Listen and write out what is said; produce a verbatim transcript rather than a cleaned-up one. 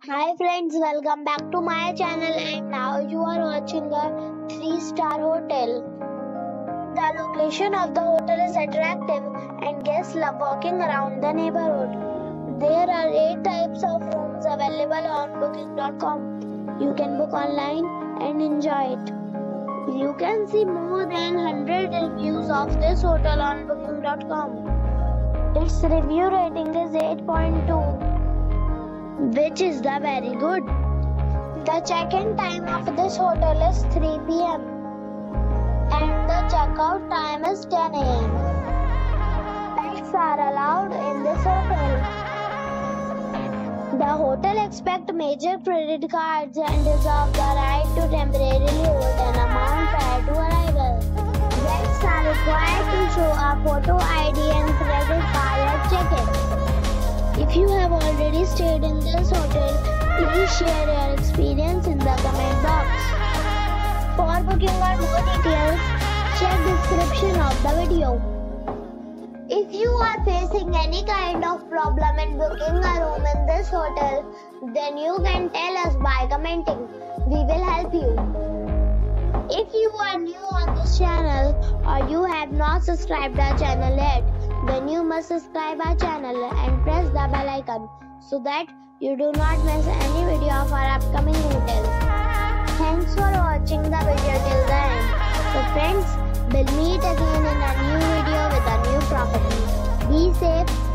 Hi friends, welcome back to my channel and now you are watching a three star hotel. The location of the hotel is attractive and guests love walking around the neighborhood. There are eight types of rooms available on booking dot com. You can book online and enjoy it. You can see more than one hundred reviews of this hotel on booking dot com. Its review rating is eight point two. Which is the very good. The check-in time of this hotel is three p m and the checkout time is ten a m Pets are allowed in this hotel. The hotel accepts major credit cards and reserves the right to temporarily hold an amount prior to arrival. Guests are required to show a photo I D and credit card at check-in. If you have already stayed in this hotel, please share your experience in the comment box. For booking or more details, check description of the video. If you are facing any kind of problem in booking a room in this hotel, then you can tell us by commenting. We will help you. If you are new on this channel or you have not subscribed our channel yet, then you must subscribe our channel and press the bell icon so that you do not miss any video of our upcoming hotels. Thanks for watching the video till the end. So friends, we'll meet again in a new video with a new property. Be safe.